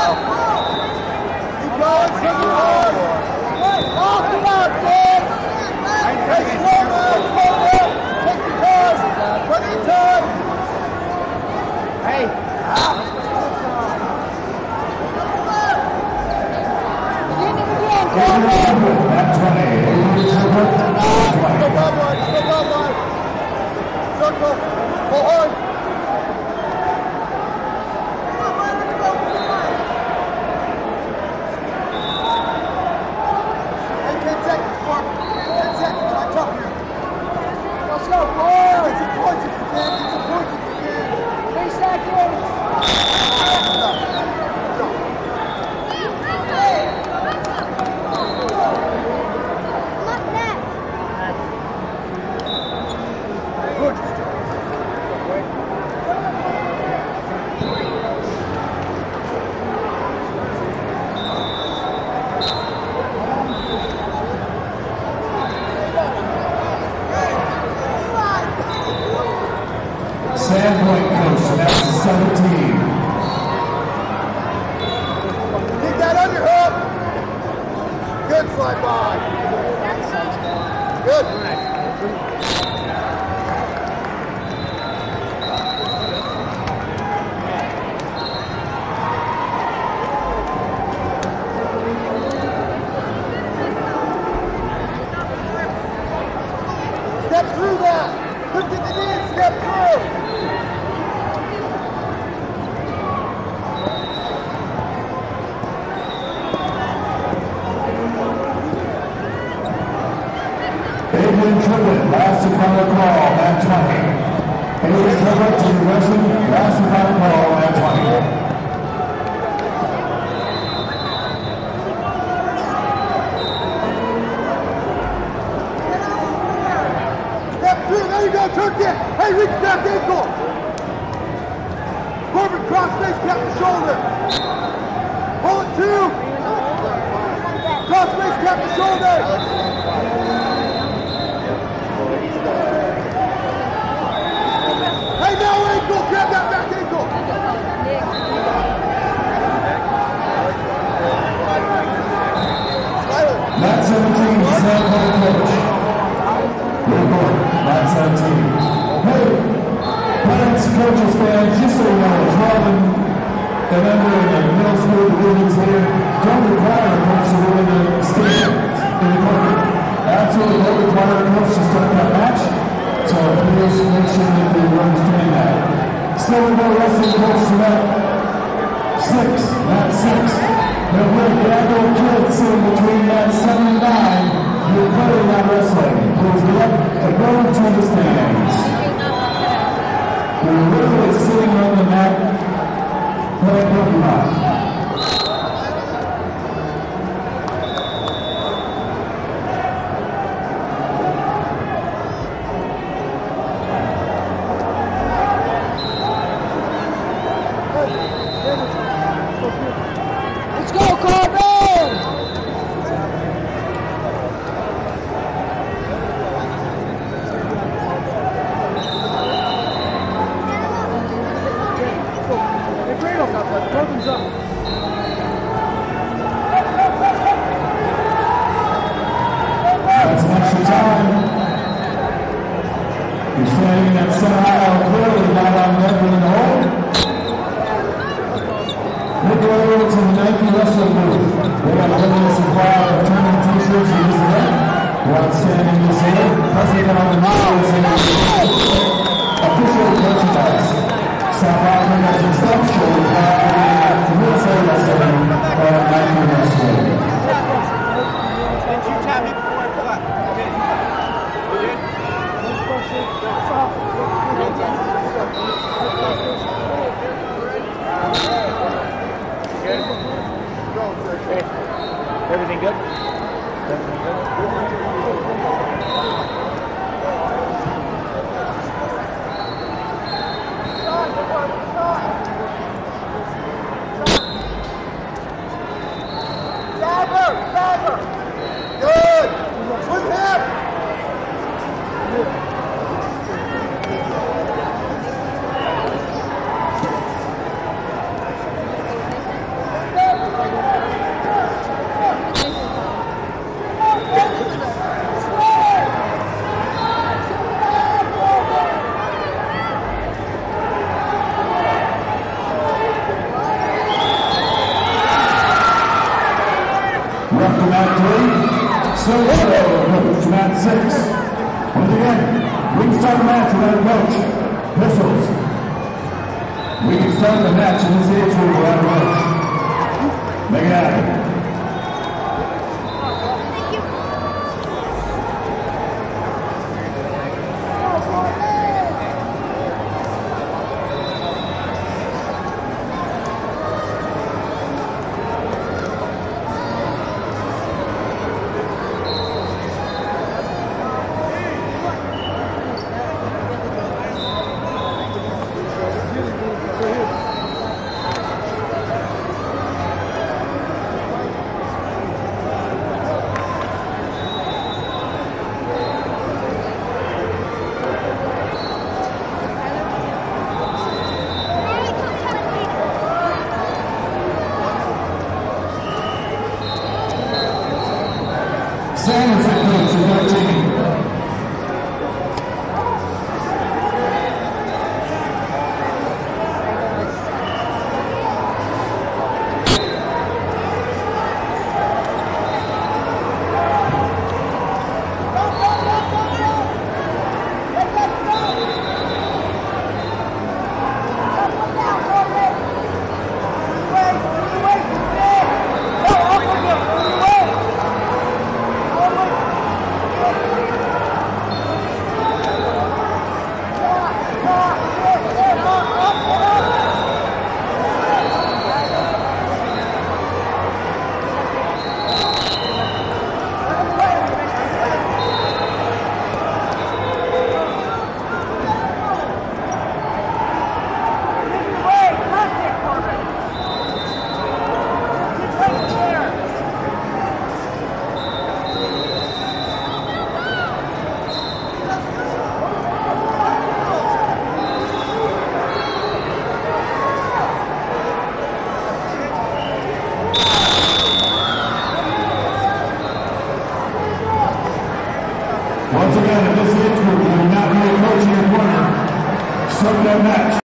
Sandpoint coach, that's 17. Keep that underhook. Good slide by. Good. Step through that. Lift at the knee and step through. Adrian Triplett, last and final call at 20. Adrian Triplett to the wrestling, last and final call at 20. There you go, Turkey. Hey, reach back ankle. Corbin, cross face, cap the shoulder. Pull it two. Cross face, cap the shoulder. Hey, now ankle, grab that back ankle. Matt 17, Sandpoint coach. Matt 17. Hey, parents, coaches, fans, just so you know, as Robin, a member of the middle school divisions here, don't require a coach to win the state in the market. Absolutely don't require a coach to start that match, so please make sure that you understand that. Still more wrestling coach tonight. 6, Matt 6. The great Gaggle kid sitting between Matt 7 and 9. You're clearly not wrestling. Please get up and go to the stands. You're literally sitting on the mat playing Pokemon. Let's go, Corbin! Corbin's up. That's an extra time. You're standing at center aisle, clearly not on net in the hole. Make your way over to the Nike wrestling booth. They got a limited supply of tournament t-shirts in this event. We're outstanding this year. Plus they got all the news and official merchandise. South Africa has a stuff show with USA Wrestling or Nike Wrestling. Did you tap me before I pull out? Okay. You did? Good? Everything good? Everything good? Good! Swing hip! We're up to mat 3. Silver coach, mat 6. Once again, we can start the match without a coach. Pistols. We can start the match in this age group without a coach. Make it happen. Sanderson coach is now taking